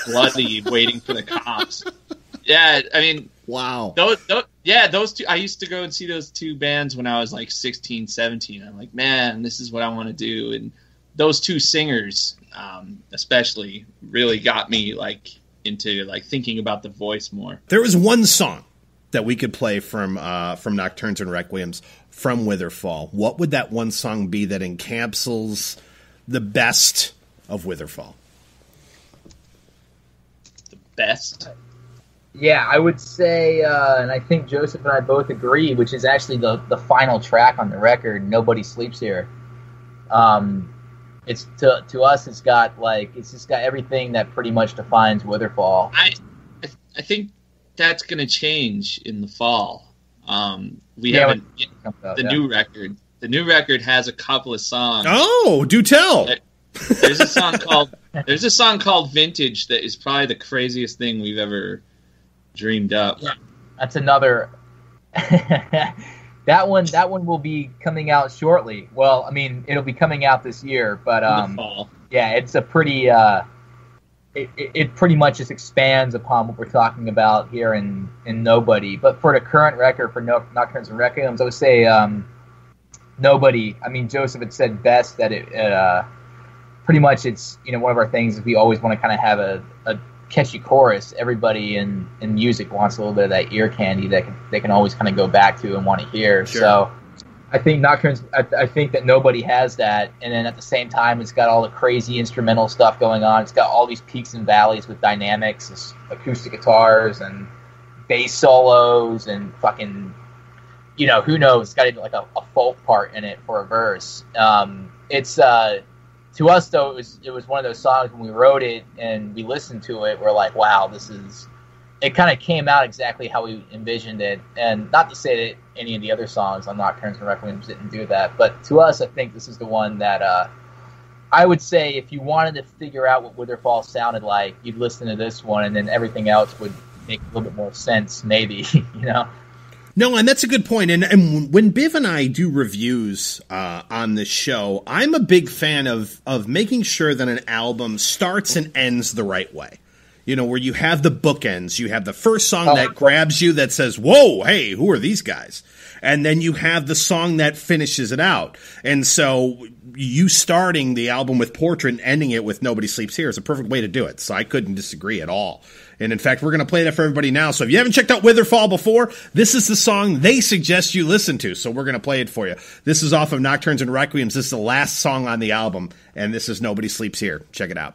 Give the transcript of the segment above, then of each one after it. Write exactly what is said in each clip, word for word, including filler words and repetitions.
bloody, waiting for the cops. Yeah, I mean, wow. Those, those, yeah, those two. I used to go and see those two bands when I was like sixteen, seventeen. I'm like, man, this is what I want to do. And those two singers, um, especially, really got me like into like thinking about the voice more. There was one song that we could play from uh, from Nocturnes and Requiems from Witherfall. What would that one song be that encapsulates the best of Witherfall? The best. Yeah, I would say, uh, and I think Joseph and I both agree, which is actually the, the final track on the record, Nobody Sleeps Here. Um, it's to to us, it's got like it's just got everything that pretty much defines Witherfall. I I think that's going to change in the fall. Um, we Yeah, haven't out, the yeah. new record. The new record has a couple of songs. Oh, do tell. There's a song called There's a song called Vintage that is probably the craziest thing we've ever dreamed up. Yeah, that's another. that one, that one will be coming out shortly. Well, I mean, it'll be coming out this year, but um, in the fall. Yeah, it's a pretty. Uh, it, it, it pretty much just expands upon what we're talking about here in, in Nobody. But for the current record for no, Nocturnes and Requiems, I would say um, Nobody. I mean, Joseph had said best that it. Uh, pretty much, it's you know one of our things is we always want to kind of have a. a catchy chorus. Everybody in, in music wants a little bit of that ear candy that can, they can always kind of go back to and want to hear. Sure. So I think Nocturnes, I, I think that Nobody has that. And then at the same time, it's got all the crazy instrumental stuff going on. It's got all these peaks and valleys with dynamics, this acoustic guitars and bass solos and fucking, you know, who knows? It's got even like a, a folk part in it for a verse. Um, it's, uh, To us, though, it was it was one of those songs when we wrote it and we listened to it, we're like, wow, this is... It kind of came out exactly how we envisioned it. And not to say that any of the other songs on Nocturnes and Requiems didn't do that, but to us, I think this is the one that... Uh, I would say if you wanted to figure out what Witherfall sounded like, you'd listen to this one, and then everything else would make a little bit more sense, maybe, you know? No, and that's a good point. And, and when Biv and I do reviews uh, on this show, I'm a big fan of of making sure that an album starts and ends the right way. You know, where you have the bookends. You have the first song Oh. that grabs you that says, whoa, hey, who are these guys? And then you have the song that finishes it out. And so you starting the album with Portrait and ending it with Nobody Sleeps Here is a perfect way to do it. So I couldn't disagree at all. And in fact, we're going to play that for everybody now. So if you haven't checked out Witherfall before, this is the song they suggest you listen to. So we're going to play it for you. This is off of Nocturnes and Requiems. This is the last song on the album. And this is Nobody Sleeps Here. Check it out.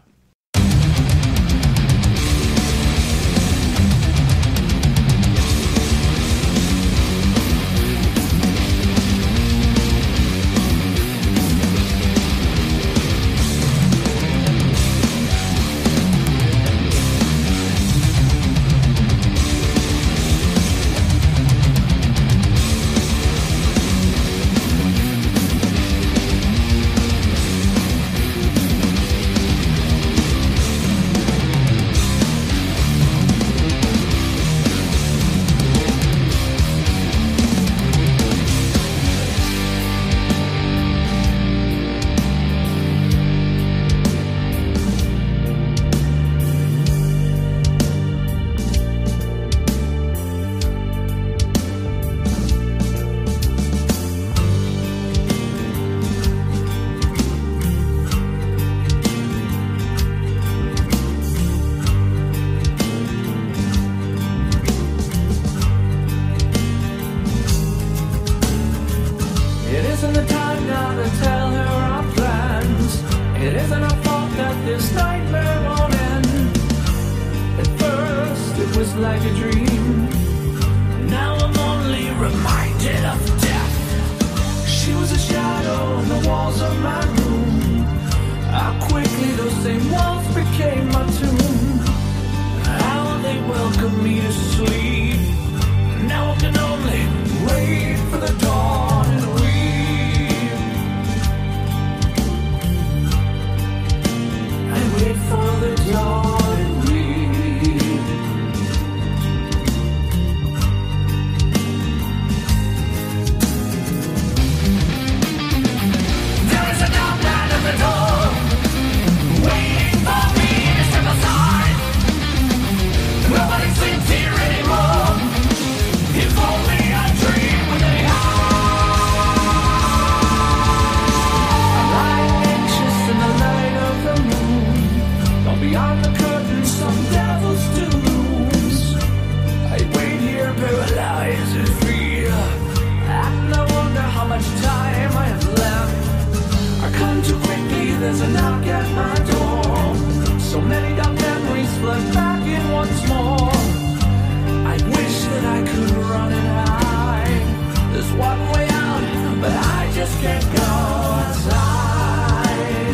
in some devil's dooms. I wait here paralyzed in fear, and I wonder how much time I have left. I come too quickly, there's a knock at my door. So many dark memories flood back in once more. I wish that I could run and hide. There's one way out, but I just can't go outside.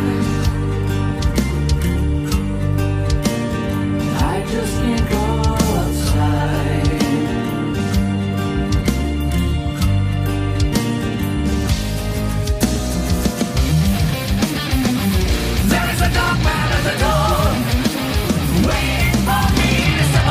I just can't go outside. There is a dark man at the door, waiting for me to step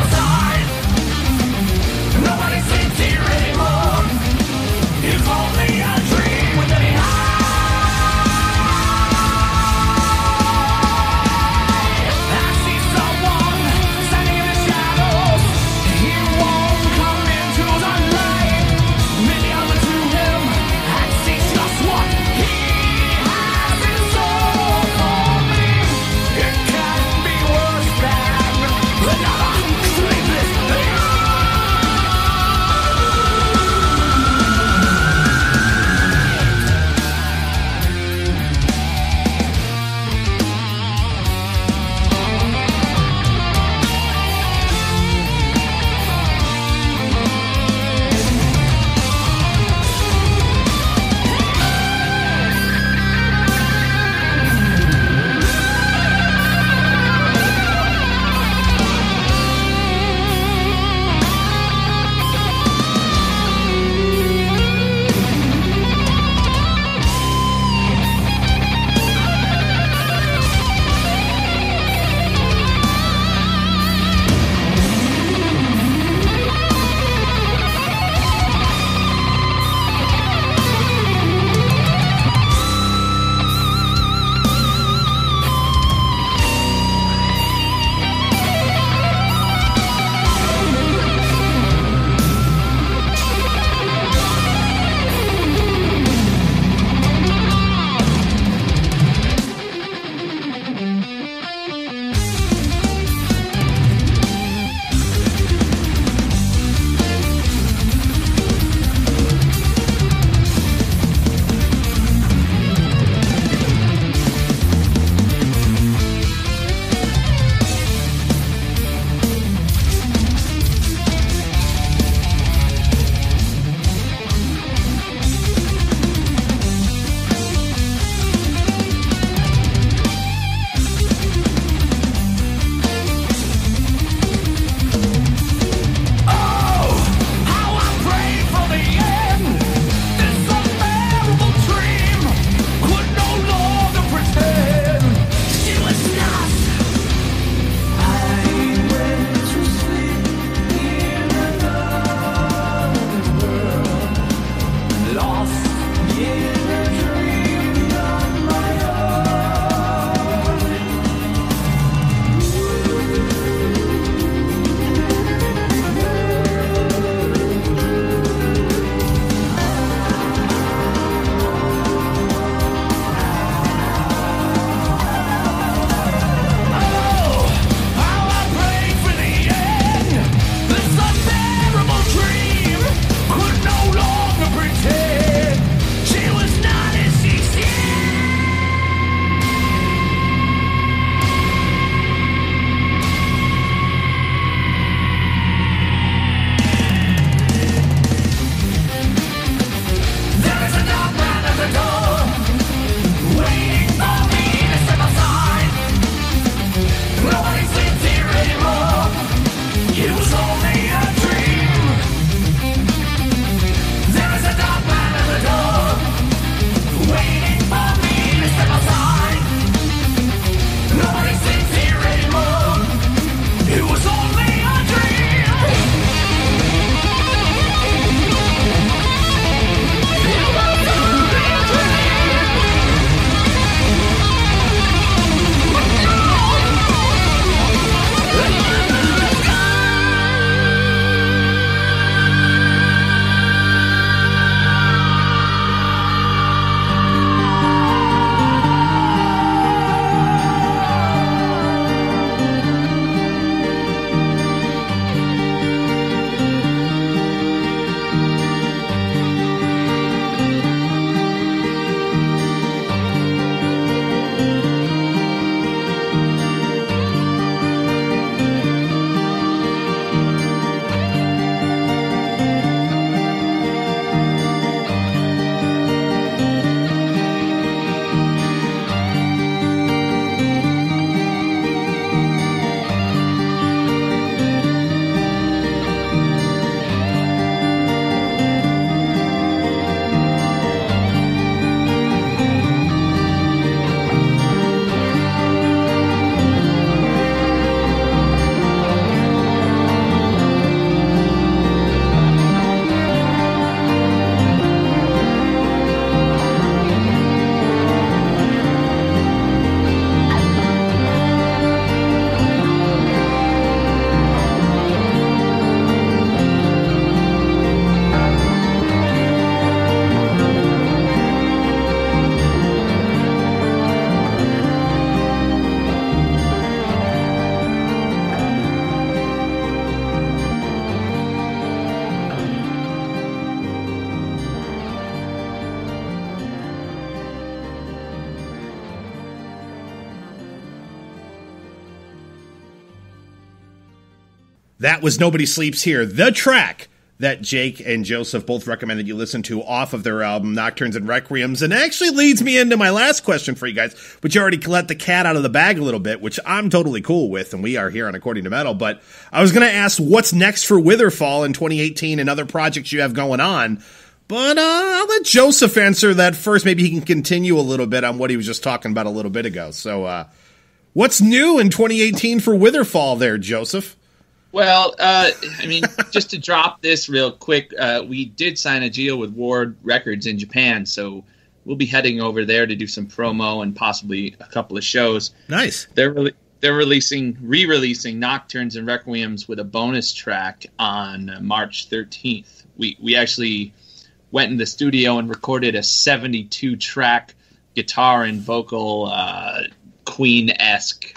That was Nobody Sleeps Here, the track that Jake and Joseph both recommended you listen to off of their album Nocturnes and Requiems, and actually leads me into my last question for you guys, but you already let the cat out of the bag a little bit, which I'm totally cool with, and we are here on According to Metal, but I was going to ask what's next for Witherfall in twenty eighteen and other projects you have going on, but uh, I'll let Joseph answer that first. Maybe he can continue a little bit on what he was just talking about a little bit ago. So uh, what's new in twenty eighteen for Witherfall there, Joseph? Well, uh, I mean, just to drop this real quick, uh, we did sign a deal with Ward Records in Japan, so we'll be heading over there to do some promo and possibly a couple of shows. Nice. They're re- they're releasing, re-releasing Nocturnes and Requiems with a bonus track on uh, March thirteenth. We we actually went in the studio and recorded a seventy-two track guitar and vocal uh, Queen-esque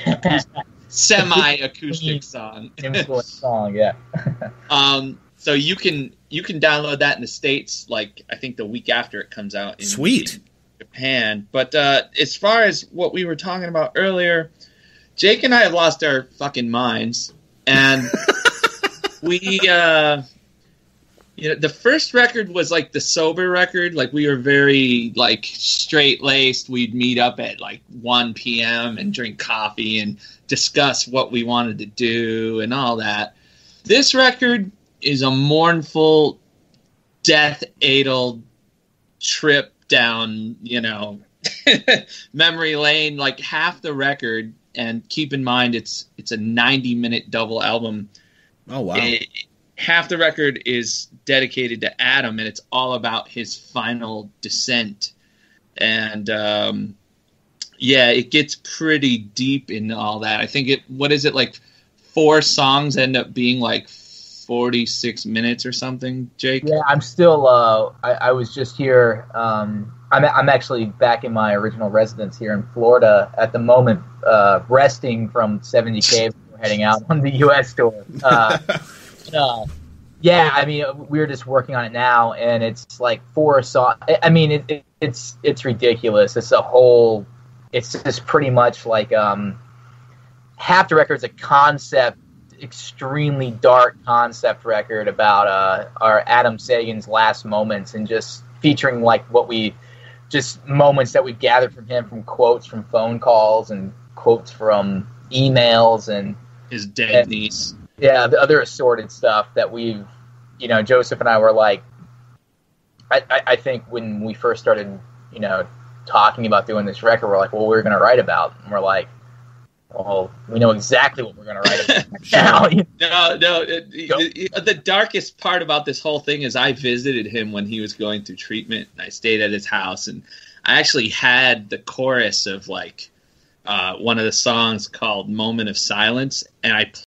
semi-acoustic song. song, yeah. um, so you can you can download that in the States, like I think the week after it comes out in, Sweet. in Japan. But uh, as far as what we were talking about earlier, Jake and I have lost our fucking minds, and we uh, you know, the first record was like the sober record. Like we were very like straight laced. We'd meet up at like one p.m. and drink coffee and discuss what we wanted to do and all that. This record is a mournful, death-addled trip down, you know, memory lane. Like half the record, and keep in mind it's it's a ninety-minute double album. Oh wow! It, half the record is dedicated to Adam, and it's all about his final descent. And um, yeah, it gets pretty deep in all that. I think it. What is it like? Four songs end up being like forty-six minutes or something. Jake? Yeah, I'm still. Uh, I, I was just here. Um, I'm I'm actually back in my original residence here in Florida at the moment, uh, resting from seventy K. We're heading out on the U S tour. Uh, uh, yeah, I mean, we're just working on it now, and it's like four songs. I mean, it, it, it's it's ridiculous. It's a whole. It's just pretty much like um, half the record's a concept, extremely dark concept record about uh, our Adam Sagan's last moments, and just featuring like what we, just moments that we've gathered from him, from quotes from phone calls and quotes from emails and his dead and, niece. Yeah, the other assorted stuff that we've, you know, Joseph and I were like, I, I, I think when we first started, you know, talking about doing this record, we're like, well, we're going to write about, and we're like, well, we know exactly what we're going to write about now. No, no. It, it, the darkest part about this whole thing is I visited him when he was going through treatment, and I stayed at his house, and I actually had the chorus of like uh, one of the songs called "Moment of Silence," and I